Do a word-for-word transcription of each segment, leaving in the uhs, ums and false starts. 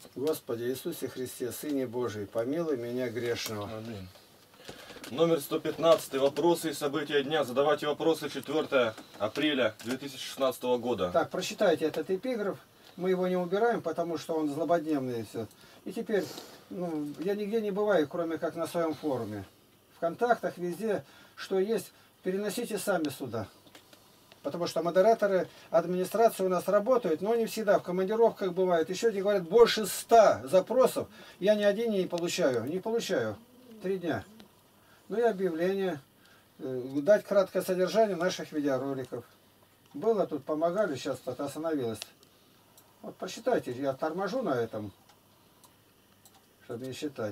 Господи Иисусе Христе, Сыне Божий, помилуй меня грешного. Аминь. Номер сто пятнадцать. Вопросы и события дня. Задавайте вопросы четвёртого апреля две тысячи шестнадцатого года. Так, прочитайте этот эпиграф. Мы его не убираем, потому что он злободневный и все. И теперь, ну, я нигде не бываю, кроме как на своем форуме. В контактах, везде, что есть, переносите сами сюда. Потому что модераторы администрации у нас работают, но не всегда, в командировках бывает. Еще не говорят, больше ста запросов. Я ни один не получаю. Не получаю. Три дня. Ну и объявление. Дать краткое содержание наших видеороликов. Было тут, помогали, сейчас это остановилось. Вот посчитайте, я торможу на этом, чтобы не считать.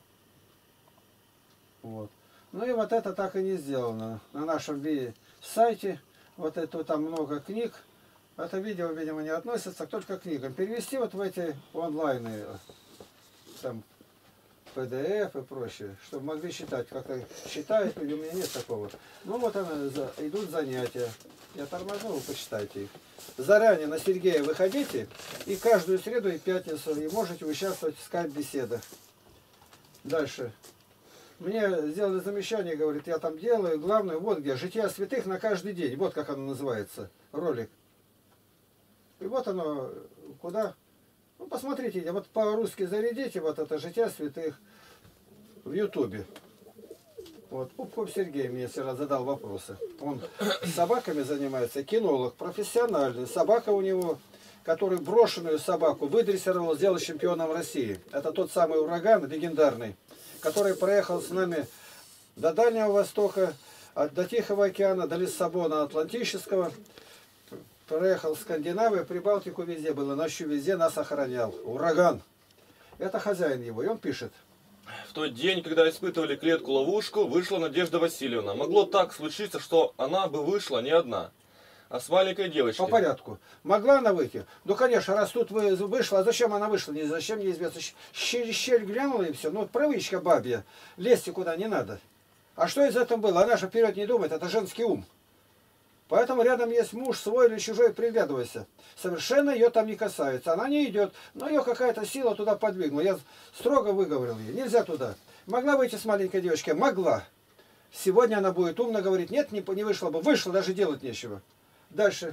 Вот. Ну и вот это так и не сделано. На нашем сайте, вот это там много книг. Это видео, видимо, не относится только к книгам. Перевести вот в эти онлайны, там, пи ди эф и прочее, чтобы могли считать, как-то считают, и у меня нет такого. Ну вот она, идут занятия. Я тормозну, вы почитайте их. Заранее на Сергея выходите, и каждую среду и пятницу и можете участвовать в скайп-беседах. Дальше. Мне сделали замечание, говорит, я там делаю, главное, вот где, жития святых на каждый день, вот как оно называется, ролик. И вот оно, куда? Ну, посмотрите, вот по-русски зарядите, вот это жития святых в ютубе. Вот, Пупков Сергей мне вчера задал вопросы. Он с собаками занимается, кинолог, профессиональный. Собака у него, который брошенную собаку выдрессировал, сделал чемпионом России. Это тот самый ураган легендарный, который проехал с нами до Дальнего Востока, до Тихого океана, до Лиссабона Атлантического. Проехал в Скандинавию, Прибалтику, везде было, ночью везде нас охранял. Ураган. Это хозяин его, и он пишет. В тот день, когда испытывали клетку-ловушку, вышла Надежда Васильевна. Могло так случиться, что она бы вышла не одна, а с маленькой девочкой. По порядку. Могла она выйти? Ну, конечно, раз тут вы вышла, а зачем она вышла? Не зачем, неизвестно. Щель, щель глянула и все. Ну, привычка бабья. Лезьте куда не надо. А что из этого было? Она же вперед не думает, это женский ум. Поэтому рядом есть муж, свой или чужой, приглядывайся. Совершенно ее там не касается. Она не идет, но ее какая-то сила туда подвигнула. Я строго выговорил ей. Нельзя туда. Могла выйти с маленькой девочкой? Могла. Сегодня она будет умно говорить. Нет, не, не вышла бы. Вышла, даже делать нечего. Дальше.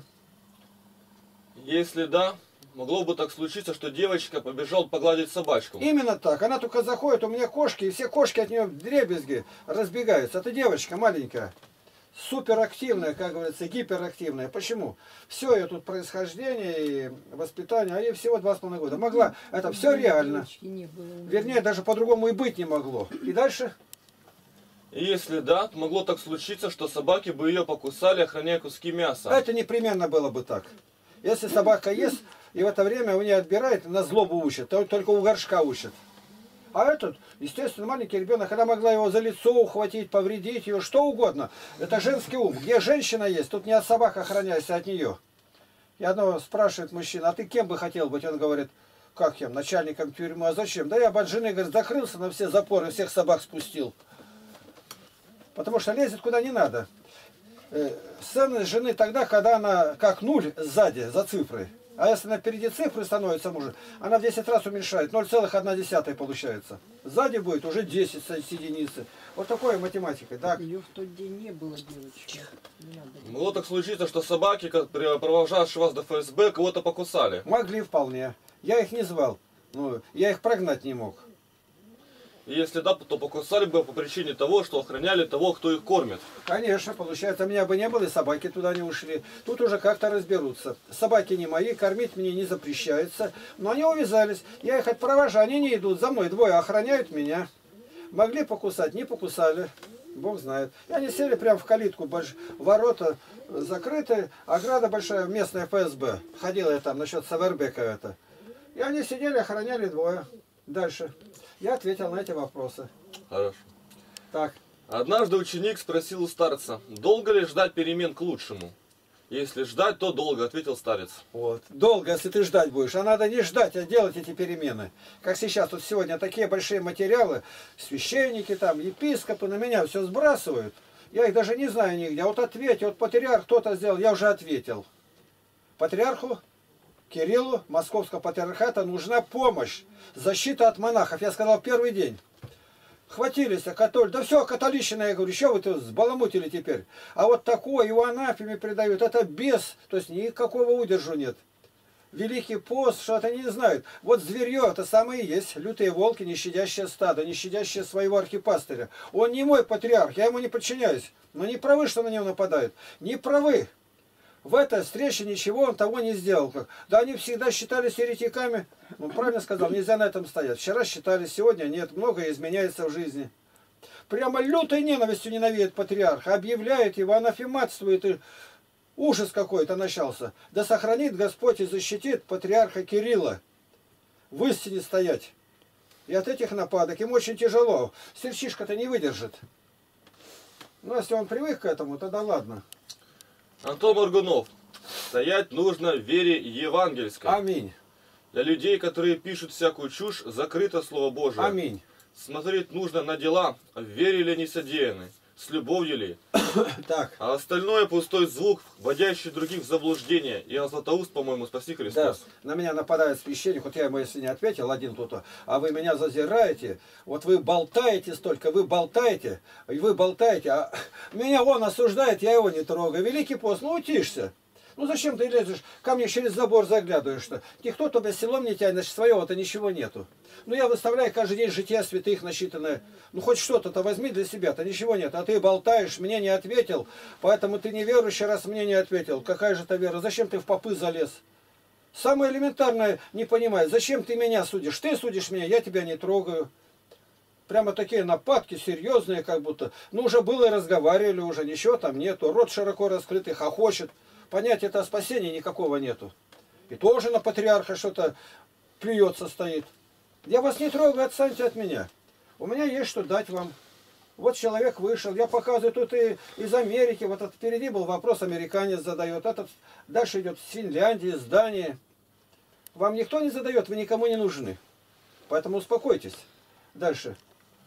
Если да, могло бы так случиться, что девочка побежала погладить собачку. Именно так. Она только заходит, у меня кошки, и все кошки от нее в дребезги разбегаются. Это девочка маленькая. Суперактивная, как говорится, гиперактивная. Почему? Все ее тут происхождение и воспитание, а ей всего два с половиной года. Могла, это все реально. Вернее, даже по-другому и быть не могло. И дальше? И если да, то могло так случиться, что собаки бы ее покусали, охраняя куски мяса. Это непременно было бы так. Если собака ест, и в это время у нее отбирает, на злобу учат, то только у горшка учат. А этот, естественно, маленький ребенок, она могла его за лицо ухватить, повредить ее, что угодно. Это женский ум. Где женщина есть, тут не от собак охраняйся, а от нее. И одного спрашивает мужчина, а ты кем бы хотел быть? Он говорит, как кем? Начальником тюрьмы. А зачем? Да я бы от жены, говорит, закрылся на все запоры, всех собак спустил. Потому что лезет куда не надо. Ценность жены тогда, когда она как нуль сзади, за цифрой. А если она впереди цифры становится мужа, она в десять раз уменьшает, ноль целых одна десятая получается. Сзади будет уже десять с единицы. Вот такой математикой. Так. Ее в тот день не было, девочки. Могло так случиться, что собаки, провожавшие вас до эф эс бэ, кого-то покусали. Могли вполне. Я их не звал. Ну, я их прогнать не мог. И если да, то покусали бы по причине того, что охраняли того, кто их кормит. Конечно, получается, меня бы не было, и собаки туда не ушли. Тут уже как-то разберутся. Собаки не мои, кормить мне не запрещается. Но они увязались. Я их отпровожу, они не идут. За мной двое охраняют меня. Могли покусать, не покусали. Бог знает. И они сели прямо в калитку. Больш... Ворота закрыты, ограда большая, местная эф эс бэ. Ходила я там насчет Савербека это. И они сидели, охраняли двое. Дальше. Я ответил на эти вопросы. Хорошо. Так. Однажды ученик спросил у старца, долго ли ждать перемен к лучшему? Если ждать, то долго, ответил старец. Вот. Долго, если ты ждать будешь. А надо не ждать, а делать эти перемены. Как сейчас, тут сегодня такие большие материалы, священники там, епископы на меня все сбрасывают. Я их даже не знаю нигде. А вот ответь, вот патриарх кто-то сделал, я уже ответил. Патриарху Кириллу, московского патриархата, нужна помощь, защита от монахов. Я сказал первый день. Хватились, а католь, да все, католичина, я говорю, еще вы тут сбаламутили теперь. А вот такое его анафеме придают, это бес, то есть никакого удержу нет. Великий пост, что-то не знают. Вот зверье, это самое и есть, лютые волки, не щадящее стадо, не щадящее своего архипастыря. Он не мой патриарх, я ему не подчиняюсь. Но не правы, что на него нападают. Не правы. В этой встрече ничего он того не сделал. Да они всегда считались еретиками. Он правильно сказал, нельзя на этом стоять. Вчера считали, сегодня нет. Многое изменяется в жизни. Прямо лютой ненавистью ненавидит патриарха. Объявляет его, анафематствует. И ужас какой-то начался. Да сохранит Господь и защитит патриарха Кирилла. В истине стоять. И от этих нападок им очень тяжело. Сельчишка-то не выдержит. Но если он привык к этому, тогда ладно. Антон Моргунов. Стоять нужно в вере евангельской. Аминь. Для людей, которые пишут всякую чушь, закрыто Слово Божие. Аминь. Смотреть нужно на дела, в вере ли они содеяны, с любовью ли. Так. А остальное пустой звук, вводящий других в заблуждение. Иоанн Златоуст, по-моему, спаси Да, Христос. на меня нападает священник, вот я ему если не ответил, один тут, а вы меня зазираете, вот вы болтаете столько, вы болтаете, и вы болтаете, а меня он осуждает, я его не трогаю. Великий пост, ну утишься. Ну зачем ты лезешь, ко мне через забор заглядываешь-то? Никто тебя селом не тянет, значит своего-то ничего нету. Ну я выставляю каждый день жития святых насчитанное. Ну хоть что-то-то возьми для себя-то, ничего нет. А ты болтаешь, мне не ответил, поэтому ты неверующий, раз мне не ответил. Какая же это вера? Зачем ты в попы залез? Самое элементарное не понимаю, зачем ты меня судишь? Ты судишь меня, я тебя не трогаю. Прямо такие нападки серьезные как будто. Ну уже было и разговаривали уже, ничего там нету. Рот широко раскрытый, хохочет. Понятия это спасения никакого нету. И тоже на патриарха что-то плюется стоит. Я вас не трогаю, отстаньте от меня. У меня есть что дать вам. Вот человек вышел, я показываю тут и из Америки. Вот этот впереди был вопрос, американец задает. Этот дальше идет с Финляндии, с Дании. Вам никто не задает, вы никому не нужны. Поэтому успокойтесь. Дальше.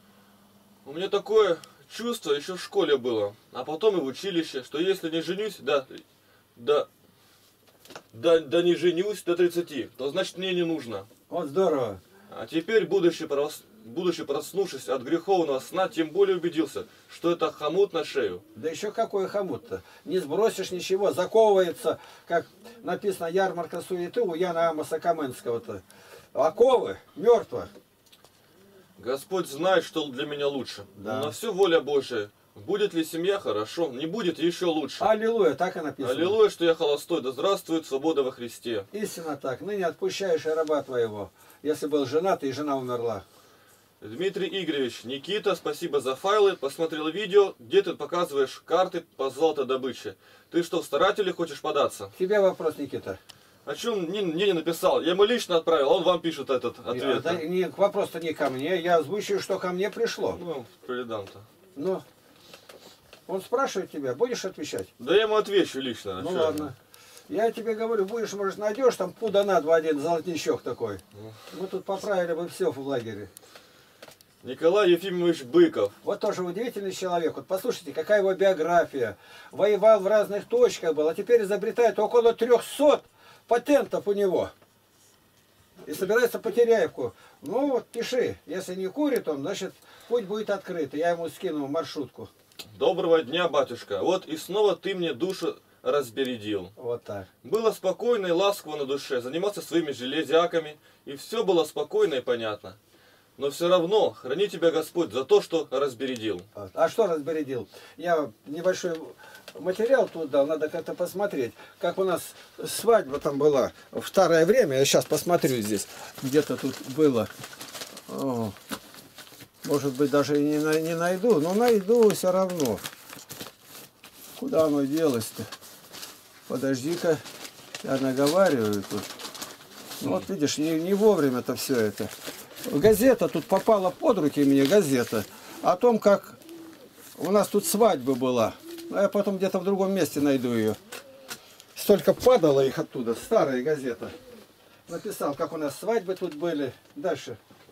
У меня такое чувство еще в школе было, а потом и в училище, что если не женюсь, да, да, да, да не женюсь до тридцати, то значит мне не нужно. Вот здорово. А теперь, будучи, прос... будучи проснувшись от греховного сна, тем более убедился, что это хомут на шею. Да еще какой хомут-то? Не сбросишь ничего, заковывается, как написано, ярмарка суеты у Яна Амоса Каменского-то. Оковы, мертво. Господь знает, что для меня лучше. Да. На все воля Божия. Будет ли семья, хорошо. Не будет, еще лучше. Аллилуйя, так и написано. Аллилуйя, что я холостой. Да здравствует свобода во Христе. Истинно так. Ныне отпущаешь и раба твоего, если был женат и жена умерла. Дмитрий Игоревич, Никита, спасибо за файлы. Посмотрел видео, где ты показываешь карты по золотодобыче. Ты что, в старатели хочешь податься? К тебе вопрос, Никита. О чем мне не написал? Я ему лично отправил, он вам пишет этот ответ. Да, не, вопрос-то не ко мне, я озвучиваю, что ко мне пришло. Ну, пролидан-то. Ну, он спрашивает тебя, будешь отвечать? Да я ему отвечу лично. Ну что? ладно. Я тебе говорю, будешь, может, найдешь, там пуда на два один золотничок такой. Мы тут поправили бы все в лагере. Николай Ефимович Быков. Вот тоже удивительный человек. Вот послушайте, какая его биография. Воевал в разных точках был, а теперь изобретает около трехсот патентов у него. И собирается по Теряевку. Ну вот, пиши. Если не курит он, значит, путь будет открыт. Я ему скину маршрутку. Доброго дня, батюшка. Вот и снова ты мне душу разбередил. Вот так. Было спокойно и ласково на душе, заниматься своими железяками, и все было спокойно и понятно. Но все равно храни тебя Господь за то, что разбередил. Вот. А что разбередил? Я небольшой материал тут дал, надо как-то посмотреть. Как у нас свадьба там была в старое время. Я сейчас посмотрю здесь. Где-то тут было. О, может быть, даже и не, не найду, но найду все равно. Куда оно делось-то? Подожди-ка, я наговариваю тут. Ну, вот видишь, не, не вовремя-то все это. Газета тут попала под руки мне, газета, о том, как у нас тут свадьба была. А я потом где-то в другом месте найду ее. Столько падало их оттуда, старая газета. Написал, как у нас свадьбы тут были. Дальше.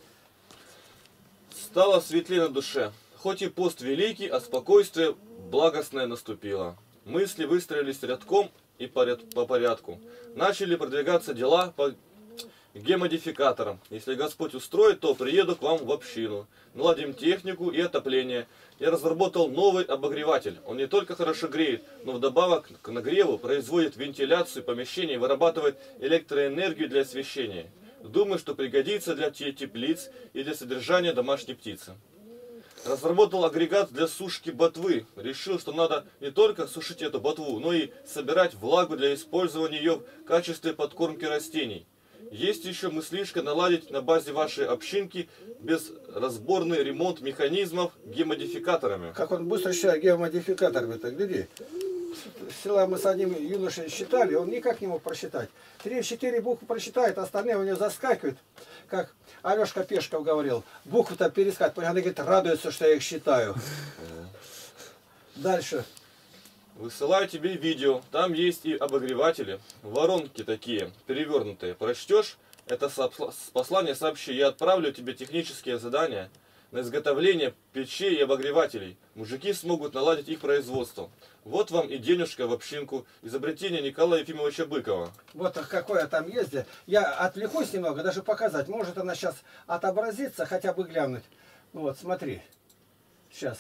Стало светлее на душе. Хоть и пост великий, а спокойствие благостное наступило. Мысли выстроились рядком и поряд- по порядку. Начали продвигаться дела по гемодификаторам. Если Господь устроит, то приеду к вам в общину. Наладим технику и отопление. Я разработал новый обогреватель. Он не только хорошо греет, но вдобавок к нагреву производит вентиляцию помещений и вырабатывает электроэнергию для освещения. Думаю, что пригодится для те- теплиц и для содержания домашней птицы. Разработал агрегат для сушки ботвы. Решил, что надо не только сушить эту ботву, но и собирать влагу для использования ее в качестве подкормки растений. Есть еще мыслишка наладить на базе вашей общинки безразборный ремонт механизмов гемодификаторами. Как он быстро считает геомодификаторами-то, гляди. С села мы с одним юношей считали, он никак не мог просчитать. Три-четыре буквы просчитает, остальные у него заскакивают. Как Алешка Пешков говорил, буквы-то перескакивают. Она говорит, радуется, что я их считаю. Дальше. Высылаю тебе видео, там есть и обогреватели, воронки такие, перевернутые. Прочтешь это послание, сообщи, я отправлю тебе технические задания на изготовление печей и обогревателей. Мужики смогут наладить их производство. Вот вам и денежка в общинку, изобретение Николая Ефимовича Быкова. Вот какое там ездил. Я отвлекусь немного, даже показать. Может она сейчас отобразится, хотя бы глянуть. Ну вот, смотри. Сейчас.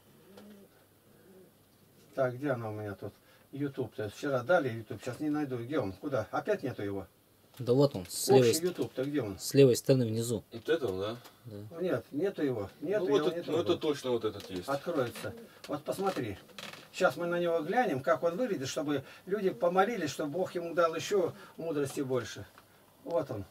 Так, где она у меня тут? YouTube-то. Вчера дали YouTube, сейчас не найду. Где он? Куда? Опять нету его? Да вот он, с левой, Общий YouTube-то где он? с левой стороны внизу. Вот это, да? Да. Нет, нету его. Нету Ну, его, вот не это, ну, это трогал. точно вот этот есть. Откроется. Вот посмотри. Сейчас мы на него глянем, как он выглядит, чтобы люди помолились, чтобы Бог ему дал еще мудрости больше. Вот он.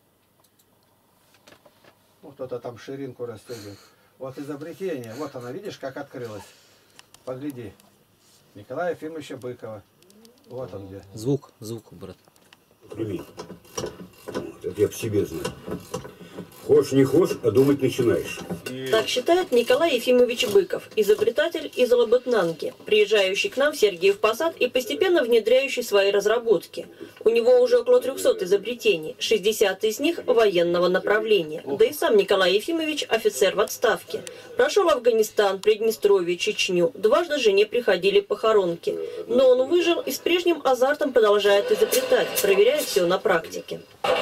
Вот кто-то там ширинку растягивает. Вот изобретение. Вот она, видишь, как открылась. Погляди. Николая Ефимовича Быкова. Вот он где. Звук, звук, брат. Прими. Это я по себе знаю. Хочешь не хочешь, а думать начинаешь. Так считает Николай Ефимович Быков, изобретатель из Лабытнанки, приезжающий к нам в Сергиев Посад и постепенно внедряющий свои разработки. У него уже около трехсот изобретений, шестьдесят из них военного направления. Да и сам Николай Ефимович офицер в отставке. Прошел Афганистан, Приднестровье, Чечню. Дважды жене приходили похоронки. Но он выжил и с прежним азартом продолжает изобретать, проверяя все на практике.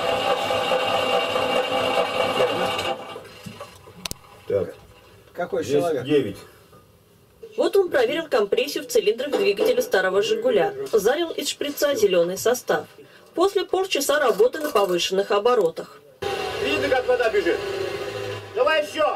Так, Какой здесь человек? девять. Вот он проверил компрессию в цилиндрах двигателя старого «Жигуля». Залил из шприца зеленый состав. После полчаса работы на повышенных оборотах. Видно, как вода бежит. Давай еще.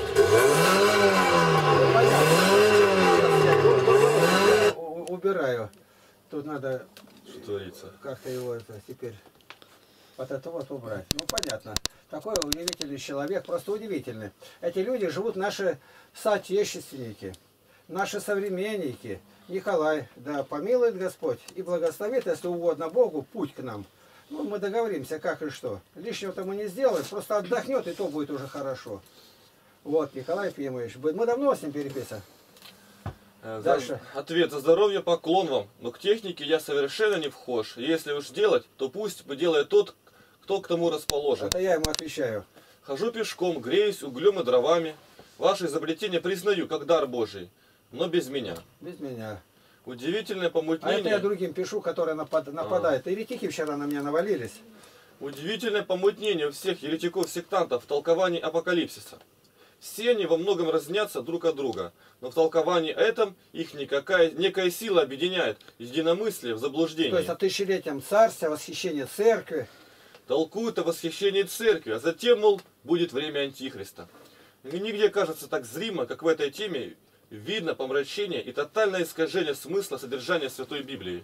У- Убираю. Тут надо Что творится? как-то его это теперь вот это вот убрать. Ну понятно. Такой удивительный человек, просто удивительный. Эти люди живут наши соотечественники, наши современники. Николай, да помилует Господь и благословит, если угодно Богу, путь к нам. Ну, мы договоримся, как и что. Лишнего-то мы не сделаем, просто отдохнет, и то будет уже хорошо. Вот, Николай Ефимович, мы давно с ним переписываем. Э, Дальше. За... Ответ. За здоровье поклон вам. Но к технике я совершенно не вхож. Если уж делать, то пусть делает тот, кто к тому расположен. Это я ему отвечаю. Хожу пешком, греюсь углем и дровами. Ваше изобретение признаю как дар Божий, но без меня. Без меня. Удивительное А помутнение. это я другим пишу, которые напад- нападают. Еретики вчера на меня навалились. Удивительное помутнение у всех еретиков-сектантов в толковании апокалипсиса. Все они во многом разнятся друг от друга, но в толковании этом их никакая, некая сила объединяет, единомыслие в заблуждении. То есть о тысячелетием царствия, восхищение церкви. Толкуют о восхищении церкви, а затем, мол, будет время Антихриста. И нигде, кажется, так зримо, как в этой теме, видно помрачение и тотальное искажение смысла содержания Святой Библии.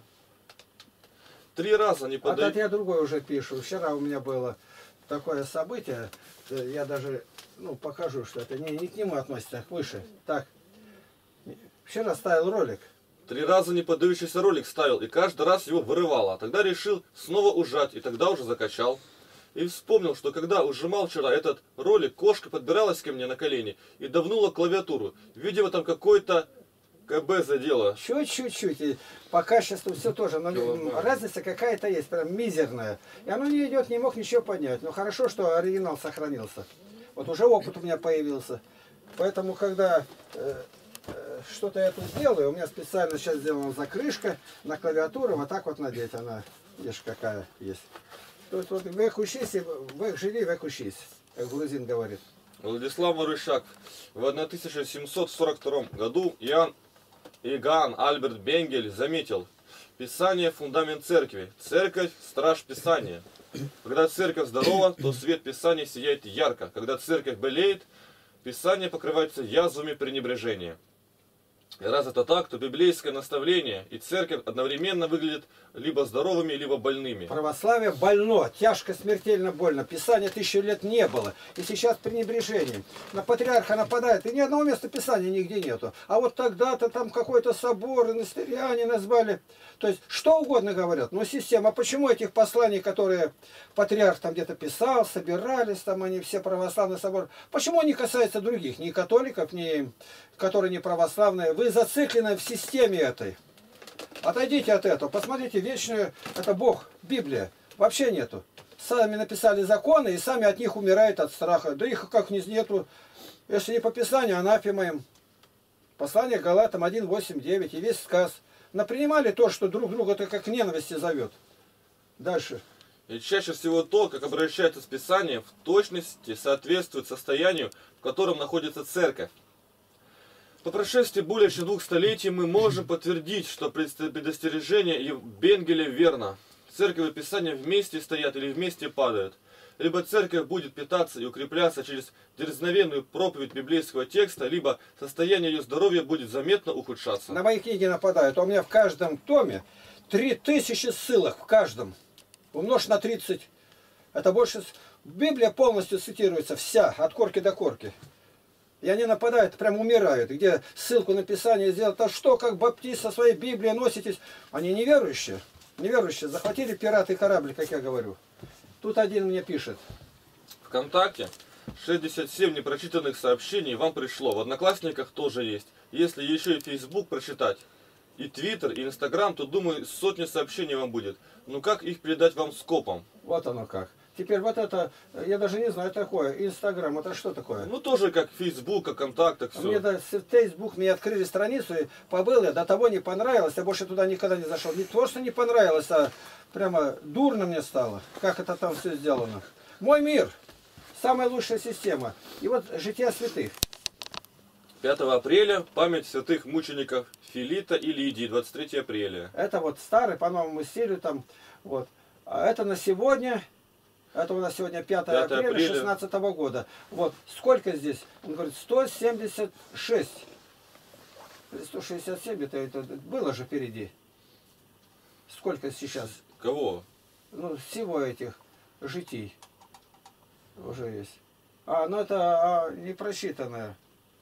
Три раза не А подают... это я другой уже пишу. Вчера у меня было такое событие, э, я даже ну, покажу, что это не, не к нему относится, а к выше. Так, вчера ставил ролик. Три раза не поддающийся ролик ставил, и каждый раз его вырывало. Тогда решил снова ужать, и тогда уже закачал. И вспомнил, что когда ужимал вчера этот ролик, кошка подбиралась ко мне на колени и давнула клавиатуру. Видимо, там какой-то КБ задело. Чуть-чуть-чуть. И по качеству все тоже. Но Килограмм. разница какая-то есть, прям мизерная. И оно не идет, не мог ничего поднять. Но хорошо, что оригинал сохранился. Вот уже опыт у меня появился. Поэтому, когда э, э, что-то я тут сделаю. У меня специально сейчас сделана закрышка на клавиатуру. Вот так вот надеть она. Видишь, какая есть. То есть вот век учись, век живи, век учись, как грузин говорит. Владислав Марышак. В тысяча семьсот сорок втором году Иоанн Иоганн Альберт Бенгель заметил: Писание – фундамент церкви. Церковь – страж Писания. Когда церковь здорова, то свет Писания сияет ярко. Когда церковь болеет, Писание покрывается язвами пренебрежения. И раз это так, то библейское наставление и церковь одновременно выглядят либо здоровыми, либо больными. Православие больно, тяжко, смертельно больно. Писания тысячу лет не было. И сейчас пренебрежением. На патриарха нападает, и ни одного места Писания нигде нету. А вот тогда-то там какой-то собор, настыряне назвали. То есть, что угодно говорят. Но система, а почему этих посланий, которые патриарх там где-то писал, собирались, там они все православные соборы, почему они касаются других? Ни католиков, ни которые не православные. Вы зациклены в системе этой. Отойдите от этого. Посмотрите, вечное, это Бог, Библия. Вообще нету. Сами написали законы и сами от них умирают от страха. Да их как нету. Если не по Писанию, анафема им. Послание Галатам один, восемь, девять и весь сказ. Напринимали то, что друг друга-то как ненависти зовет. Дальше. И чаще всего то, как обращается с Писанием, в точности соответствует состоянию, в котором находится церковь. По прошествии более чем двух столетий мы можем подтвердить, что предостережение Бенгеля верно. Церковь и Писание вместе стоят или вместе падают. Либо церковь будет питаться и укрепляться через дерзновенную проповедь библейского текста, либо состояние ее здоровья будет заметно ухудшаться. На мои книги нападают. А у меня в каждом томе три тысячи ссылок. В каждом. Умножь на тридцать. Это больше... Библия полностью цитируется вся, от корки до корки. И они нападают, прям умирают. Где ссылку на Писание сделать, а что, как баптист со своей Библией носитесь? Они неверующие. Неверующие. Захватили пираты корабль, как я говорю. Тут один мне пишет. ВКонтакте шестьдесят семь непрочитанных сообщений вам пришло. В Одноклассниках тоже есть. Если еще и Facebook прочитать, и Твиттер, и Инстаграм, то, думаю, сотни сообщений вам будет. Ну как их передать вам скопом? Вот оно как. Теперь вот это, я даже не знаю такое, Инстаграм, это что такое? Ну тоже как Facebook, как ВКонтакте, все. Мне да, Facebook, мне открыли страницу, и побыл я, до того не понравилось, я больше туда никогда не зашел. Не то, что не понравилось, а прямо дурно мне стало, как это там все сделано. Мой мир, самая лучшая система. И вот жития святых. пятого апреля память святых мучеников Филита и Лидии, двадцать третьего апреля. Это вот старый, по новому стилю там, вот. А это на сегодня... Это у нас сегодня пятое апреля две тысячи шестнадцатого года. Вот, сколько здесь? Он говорит, сто семьдесят шесть. сто шестьдесят семь, это, это было же впереди. Сколько сейчас? Кого? Ну, всего этих житий уже есть. А, ну это а, не просчитанное.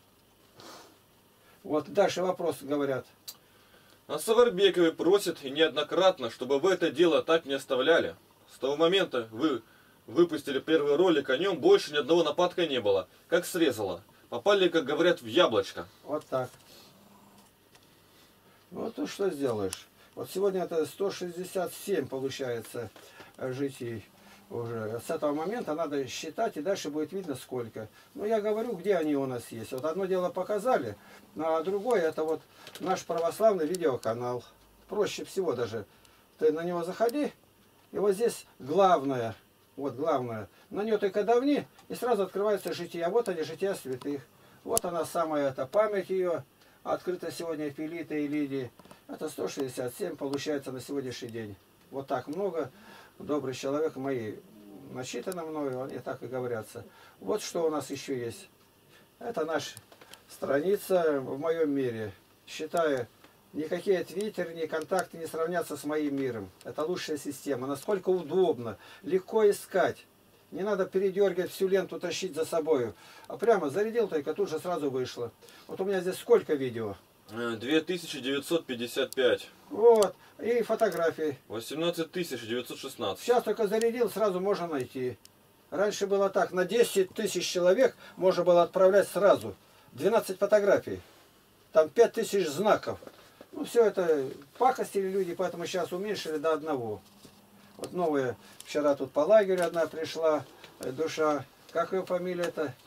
Вот дальше вопрос говорят. А Саварбековы просят и неоднократно, чтобы вы это дело так не оставляли. С того момента вы выпустили первый ролик о нем, больше ни одного нападка не было. Как срезало. Попали, как говорят, в яблочко. Вот так. Вот ну что сделаешь. Вот сегодня это сто шестьдесят семь получается житий уже. С этого момента надо считать, и дальше будет видно сколько. Но я говорю, где они у нас есть. Вот одно дело показали, а другое это вот наш православный видеоканал. Проще всего даже. Ты на него заходи, и вот здесь главное, вот главное, на нее только давни, и сразу открывается жития. Вот они, жития святых. Вот она самая эта память ее, открыта сегодня Филита и Лидии. Это сто шестьдесят семь получается на сегодняшний день. Вот так много. Добрый человек, мои начитаны мною, они так и говорятся. Вот что у нас еще есть. Это наша страница в моем мире. Считаю, никакие твиттеры, ни контакты не сравнятся с моим миром. Это лучшая система. Насколько удобно, легко искать. Не надо передергивать всю ленту, тащить за собой. А прямо зарядил только, тут же сразу вышло. Вот у меня здесь сколько видео? две тысячи девятьсот пятьдесят пять. Вот. И фотографии. восемнадцать тысяч девятьсот шестнадцать. Сейчас только зарядил, сразу можно найти. Раньше было так, на десять тысяч человек можно было отправлять сразу. двенадцать фотографий. Там пять тысяч знаков. Ну, все это пакостили люди, поэтому сейчас уменьшили до одного. Вот новые, вчера тут по лагерю одна пришла, душа, как ее фамилия-то?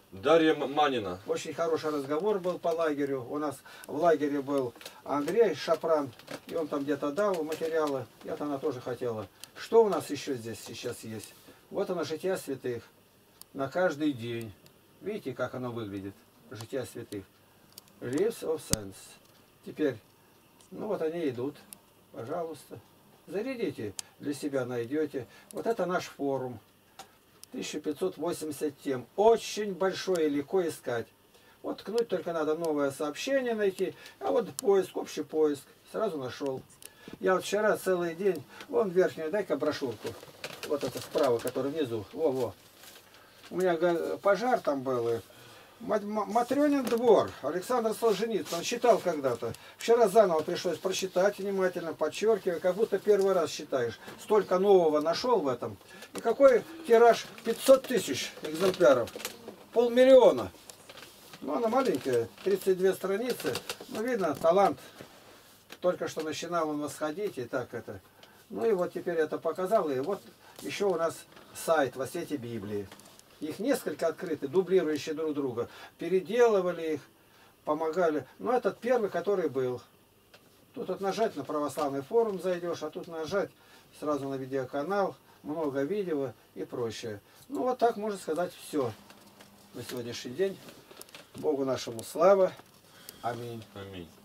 Дарья М- Манина. Очень хороший разговор был по лагерю. У нас в лагере был Андрей Шапран, и он там где-то дал материалы. Я-то она тоже хотела. Что у нас еще здесь сейчас есть? Вот оно, жития святых. На каждый день. Видите, как оно выглядит? Жития святых. Lives of Saints. Теперь, ну вот они идут. Пожалуйста. Зарядите, для себя найдете. Вот это наш форум. тысяча пятьсот восемьдесят тем. Очень большой и легко искать. Вот ткнуть только надо новое сообщение найти. А вот поиск, общий поиск. Сразу нашел. Я вот вчера целый день, вон верхнюю, дай-ка брошюрку. Вот это справа, который внизу. Во-во. У меня пожар там был. И Матрёнин двор. Александр Солженицын. Он читал когда-то. Вчера заново пришлось прочитать внимательно, подчеркивая, как будто первый раз читаешь. Столько нового нашел в этом. И какой тираж? пятьсот тысяч экземпляров. Полмиллиона. Ну, она маленькая. тридцать две страницы. Ну, видно, талант. Только что начинал он восходить. И так это. Ну, и вот теперь это показал. И вот еще у нас сайт «Во свете Библии». Их несколько открыты, дублирующие друг друга. Переделывали их, помогали. Но этот первый, который был. Тут вот нажать на православный форум зайдешь, а тут нажать сразу на видеоканал, много видео и прочее. Ну вот так можно сказать все на сегодняшний день. Богу нашему слава. Аминь. Аминь.